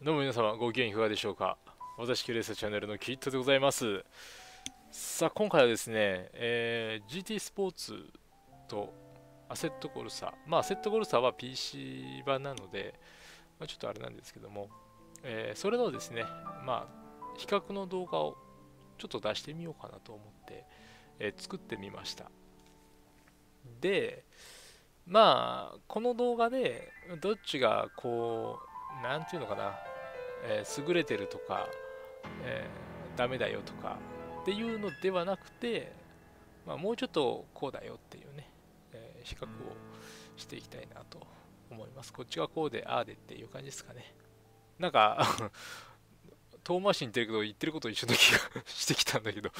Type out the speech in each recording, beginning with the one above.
どうも皆様ご機嫌いかがでしょうか。私キュレースチャンネルのキットでございます。さあ今回はですね、GT スポーツとアセットコルサ、アセットコルサは PC 版なので、ちょっとあれなんですけども、それのですね、比較の動画をちょっと出してみようかなと思って、作ってみました。で、この動画でどっちがこう、なんていうのかな、優れてるとか、ダメだよとかっていうのではなくて、もうちょっとこうだよっていうね、比較をしていきたいなと思います。こっちがこうで、ああでっていう感じですかね。なんか遠回しに言ってるけど、言ってること一緒な気がしてきたんだけど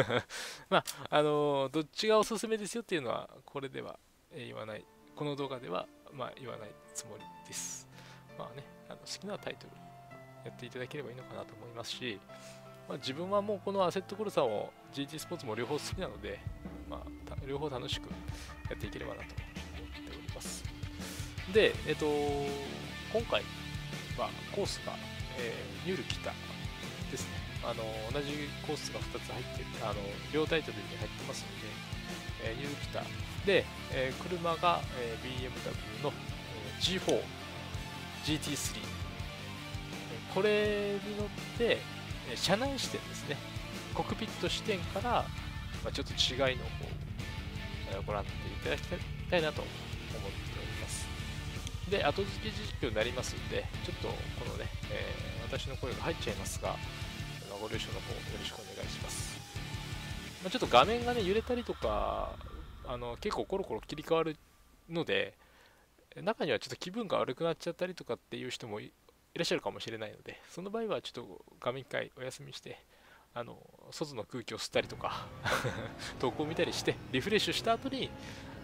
どっちがおすすめですよっていうのは、これでは言わない、この動画では言わないつもりです。好きなタイトルやっていただければいいのかなと思いますし、自分はもうこのアセットコルサも GT スポーツも両方好きなので、両方楽しくやっていければなと思っております。で、今回はコースが、ニュルキタですね。同じコースが2つ入ってる、両タイトルに入ってますので、ニュルキタで、車が、BMW の、G4、GT3、これに乗って車内視点ですね、コックピット視点から、ちょっと違いの方をご覧いただきたいなと思っております。で、後付け実況になりますんで、ちょっとこのね、私の声が入っちゃいますが、ご了承の方よろしくお願いします。ちょっと画面がね揺れたりとか、結構コロコロ切り替わるので、中にはちょっと気分が悪くなっちゃったりとかっていう人もいらっしゃるかもしれないので、その場合はちょっと画面一回お休みして、外の空気を吸ったりとか投稿を見たりしてリフレッシュした後に、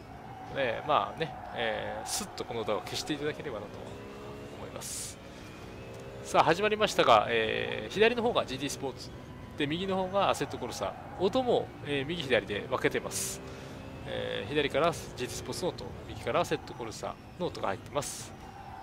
スッとこの動画を消していただければなと思います。さあ始まりましたが、左の方が GT スポーツで、右の方がアセットコルサ、音も、右左で分けてます。左から GT スポーツの音、右からアセットコルサの音が入ってます。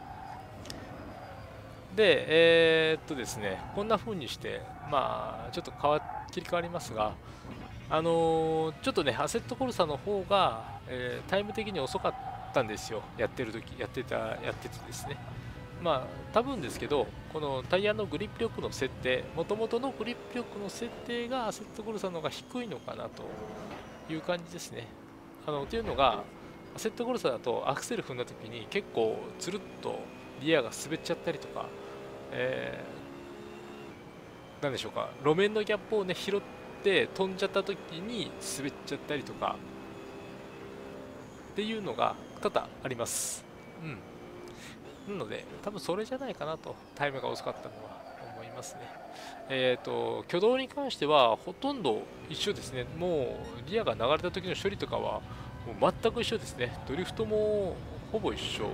で、ですね、こんな風にして、ちょっと切り替わりますが、ちょっとね、アセットコルサの方が、タイム的に遅かったんですよ、やっててですね。多分ですけど、このタイヤのグリップ力の設定、もともとのグリップ力の設定がアセットコルサの方が低いのかなという感じですね。っていうのが、アセットコルサだとアクセル踏んだ時に結構つるっとリアが滑っちゃったりとか、なんでしょうか、路面のギャップをね拾って飛んじゃった時に滑っちゃったりとかっていうのが多々あります。なので多分それじゃないかなと、タイムが遅かったのは思いますね。挙動に関してはほとんど一緒ですね。もうリアが流れた時の処理とかはもう全く一緒ですね。ドリフトもほぼ一緒。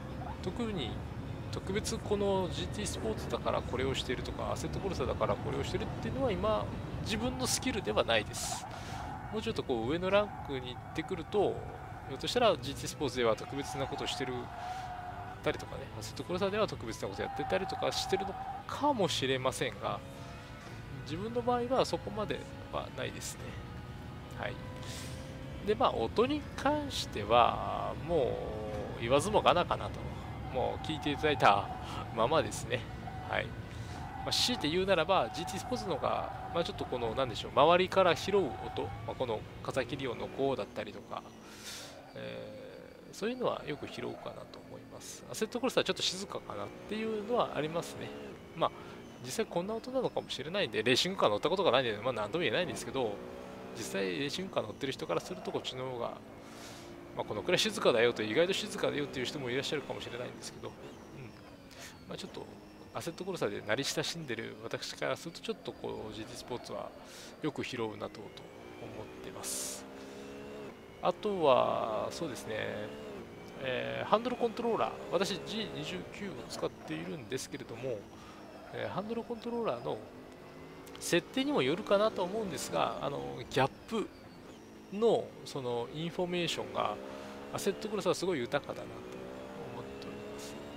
特別この GT スポーツだからこれをしているとか、アセットコルサだからこれをしているっていうのは今自分のスキルではないです。もうちょっとこう上のランクに行ってくると、ひょっとしたら GT スポーツでは特別なことをしてるたりとかね、アセットコルサでは特別なことやってたりとかしてるのかもしれませんが、自分の場合はそこまではないですね。はい。で、音に関してはもう言わずもがなかなと、もう聞いていただいたままですね。はい。強いて言うならば GT スポーツの方が、ちょっとこの何でしょう、周りから拾う音、この風切り音のゴーだったりとか、そういうのはよく拾うかなと思います。アセットコルサはちょっと静かかなっていうのはありますね。実際こんな音なのかもしれないんで、レーシングカー乗ったことがないんで、何とも言えないんですけど、実際レーシングカー乗ってる人からするとこっちの方が、このくらい静かだよと、意外と静かだよっていう人もいらっしゃるかもしれないんですけど、ちょっとアセットコルサで慣れ親しんでる私からすると、ちょっとこう GT スポーツはよく拾うなと思っています。あとはそうですね、ハンドルコントローラー、私 G29 を使っているんですけれども、ハンドルコントローラーの設定にもよるかなと思うんですが、ギャップのそのインフォメーションがアセットクロスはすごい豊かだなと思っております。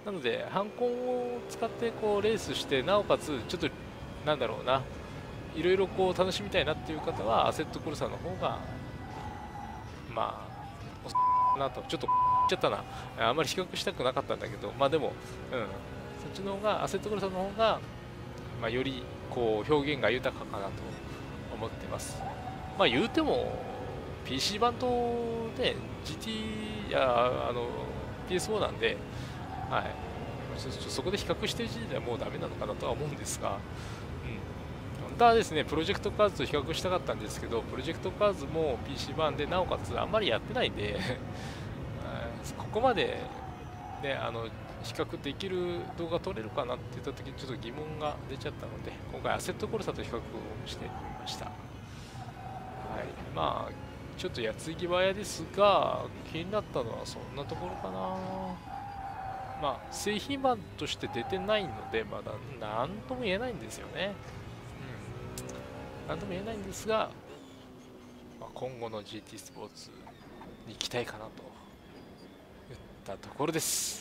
なので、ハンコンを使ってこうレースして、なおかつ、ちょっと、なんだろうな、いろいろこう楽しみたいなっていう方は、アセットコルサの方が、まあ、おすすめなと、ちょっと言っちゃったな、あんまり比較したくなかったんだけど、まあでも、そっちの方が、アセットコルサの方が、まあ、よりこう表現が豊かかなと思ってます。まあ言うても、PC 版とね、GT やPS4 なんで、はい、そこで比較してる時点ではもうダメなのかなとは思うんですが、本当はですね、プロジェクトカーズと比較したかったんですけど、プロジェクトカーズも PC 版で、なおかつあんまりやってないんでここまで、ね、比較できる動画撮れるかなって言った時にちょっと疑問が出ちゃったので、今回アセットコルサと比較をしてみました。はい、まあちょっと矢継ぎ早ですが、気になったのはそんなところかな。まあ製品版として出てないので、まだ何とも言えないんですよね。何とも言えないんですが、まあ、今後の GT スポーツに期待かなといったところです。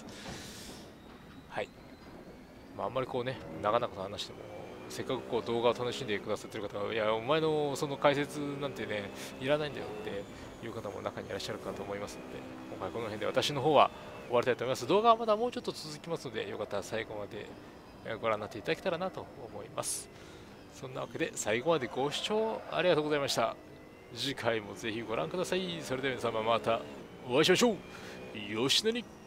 はい。まあ、あんまりこうね、長々と話しても、せっかくこう動画を楽しんでくださってる方が、いや、お前のその解説なんてね、いらないんだよっていう方も中にいらっしゃるかと思いますので、今回この辺で私の方は終わりたいと思います。動画はまだもうちょっと続きますので、よかったら最後までご覧になっていただけたらなと思います。そんなわけで最後までご視聴ありがとうございました。次回もぜひご覧ください。それでは皆様またお会いしましょう。よしなに。